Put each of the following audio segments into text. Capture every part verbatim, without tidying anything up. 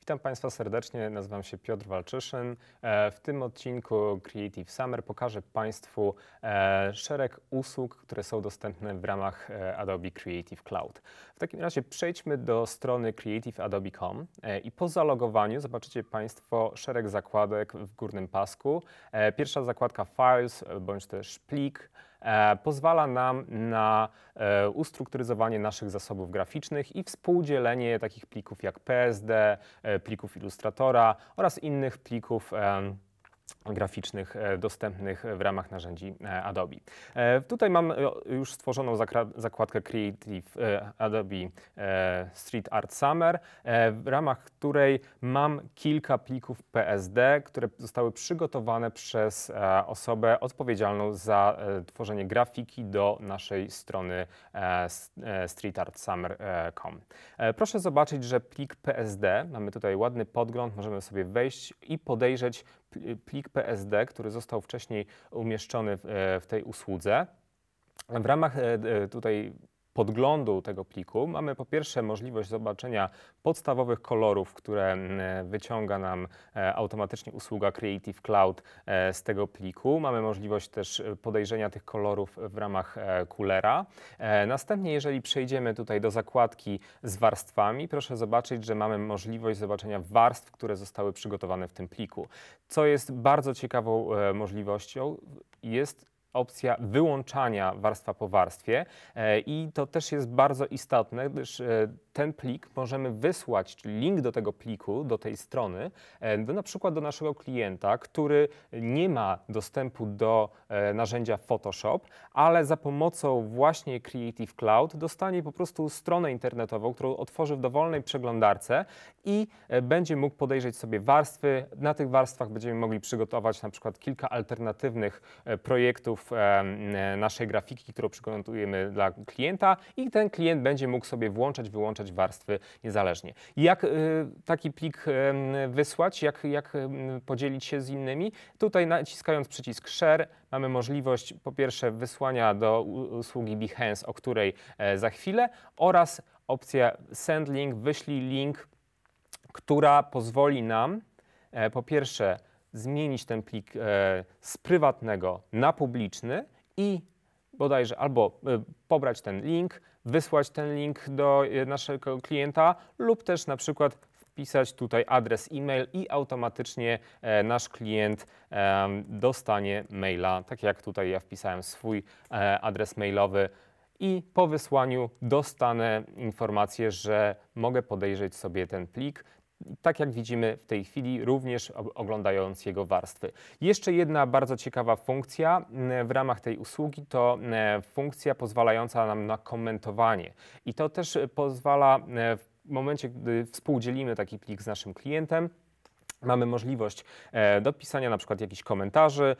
Witam Państwa serdecznie, nazywam się Piotr Walczyszyn. W tym odcinku Creative Summer pokażę Państwu szereg usług, które są dostępne w ramach Adobe Creative Cloud. W takim razie przejdźmy do strony creative adobe kropka com i po zalogowaniu zobaczycie Państwo szereg zakładek w górnym pasku. Pierwsza zakładka Files bądź też Plik pozwala nam na ustrukturyzowanie naszych zasobów graficznych i współdzielenie takich plików jak P S D, plików Illustratora oraz innych plików graficznych dostępnych w ramach narzędzi Adobe. Tutaj mam już stworzoną zakładkę Creative Adobe Street Art Summer, w ramach której mam kilka plików P S D, które zostały przygotowane przez osobę odpowiedzialną za tworzenie grafiki do naszej strony street art summer kropka com. Proszę zobaczyć, że plik P S D, mamy tutaj ładny podgląd, możemy sobie wejść i podejrzeć plik P S D, który został wcześniej umieszczony w, w tej usłudze. W ramach tutaj podglądu tego pliku mamy po pierwsze możliwość zobaczenia podstawowych kolorów, które wyciąga nam automatycznie usługa Creative Cloud z tego pliku. Mamy możliwość też podejrzenia tych kolorów w ramach Coolera. Następnie, jeżeli przejdziemy tutaj do zakładki z warstwami, proszę zobaczyć, że mamy możliwość zobaczenia warstw, które zostały przygotowane w tym pliku. Co jest bardzo ciekawą możliwością, jest opcja wyłączania warstwa po warstwie i to też jest bardzo istotne, gdyż ten plik możemy wysłać, czyli link do tego pliku, do tej strony, do, na przykład do naszego klienta, który nie ma dostępu do narzędzia Photoshop, ale za pomocą właśnie Creative Cloud dostanie po prostu stronę internetową, którą otworzy w dowolnej przeglądarce i będzie mógł podejrzeć sobie warstwy. Na tych warstwach będziemy mogli przygotować na przykład kilka alternatywnych projektów naszej grafiki, którą przygotujemy dla klienta i ten klient będzie mógł sobie włączać, wyłączać warstwy niezależnie. Jak taki plik wysłać, jak, jak podzielić się z innymi? Tutaj naciskając przycisk Share mamy możliwość po pierwsze wysłania do usługi Behance, o której za chwilę, oraz opcja Send Link, wyślij link, która pozwoli nam po pierwsze zmienić ten plik z prywatnego na publiczny i bodajże albo pobrać ten link, wysłać ten link do naszego klienta lub też na przykład wpisać tutaj adres e-mail i automatycznie nasz klient dostanie maila, tak jak tutaj ja wpisałem swój adres mailowy i po wysłaniu dostanę informację, że mogę podejrzeć sobie ten plik. Tak jak widzimy w tej chwili, również oglądając jego warstwy. Jeszcze jedna bardzo ciekawa funkcja w ramach tej usługi to funkcja pozwalająca nam na komentowanie. I to też pozwala w momencie, gdy współdzielimy taki plik z naszym klientem, mamy możliwość dopisania na przykład jakichś komentarzy.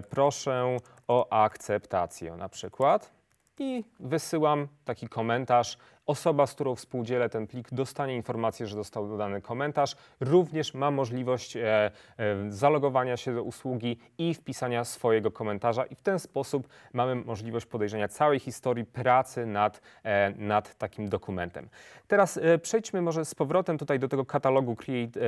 Proszę o akceptację na przykład. I wysyłam taki komentarz. Osoba, z którą współdzielę ten plik, dostanie informację, że został dodany komentarz. Również ma możliwość e, e, zalogowania się do usługi i wpisania swojego komentarza i w ten sposób mamy możliwość podejrzenia całej historii pracy nad, e, nad takim dokumentem. Teraz e, przejdźmy może z powrotem tutaj do tego katalogu Create,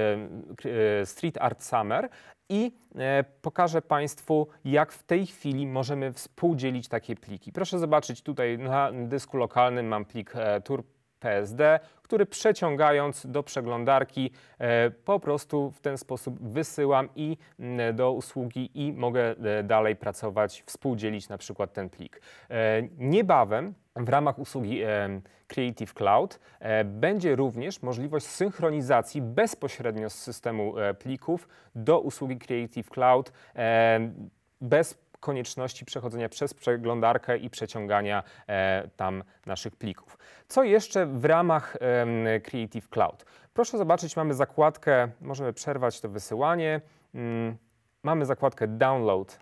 e, Street Art Summer i e, pokażę Państwu, jak w tej chwili możemy współdzielić takie pliki. Proszę zobaczyć, tutaj na dysku lokalnym mam plik e, Tour P S D, który przeciągając do przeglądarki e, po prostu w ten sposób wysyłam i e, do usługi i mogę e, dalej pracować, współdzielić na przykład ten plik. E, niebawem w ramach usługi e, Creative Cloud e, będzie również możliwość synchronizacji bezpośrednio z systemu e, plików do usługi Creative Cloud e, bez konieczności przechodzenia przez przeglądarkę i przeciągania e, tam naszych plików. Co jeszcze w ramach e, Creative Cloud? Proszę zobaczyć, mamy zakładkę, możemy przerwać to wysyłanie, mm, mamy zakładkę Download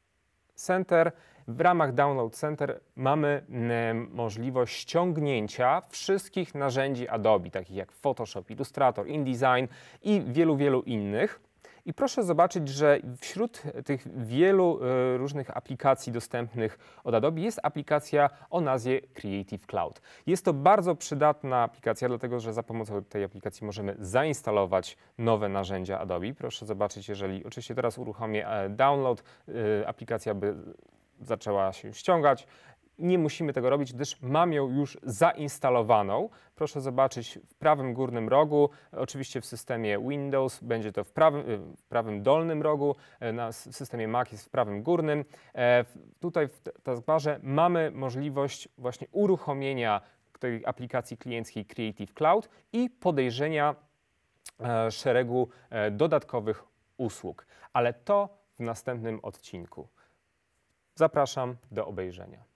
Center. W ramach Download Center mamy mm, możliwość ściągnięcia wszystkich narzędzi Adobe, takich jak Photoshop, Illustrator, InDesign i wielu, wielu innych. I proszę zobaczyć, że wśród tych wielu e, różnych aplikacji dostępnych od Adobe jest aplikacja o nazwie Creative Cloud. Jest to bardzo przydatna aplikacja, dlatego że za pomocą tej aplikacji możemy zainstalować nowe narzędzia Adobe. Proszę zobaczyć, jeżeli oczywiście teraz uruchomię e, download, e, aplikacja by zaczęła się ściągać. Nie musimy tego robić, gdyż mam ją już zainstalowaną. Proszę zobaczyć w prawym górnym rogu, oczywiście w systemie Windows będzie to w prawym, w prawym dolnym rogu, na, w systemie Mac jest w prawym górnym. E, tutaj w taskbarze mamy możliwość właśnie uruchomienia tej aplikacji klienckiej Creative Cloud i podejrzenia e, szeregu e, dodatkowych usług, ale to w następnym odcinku. Zapraszam do obejrzenia.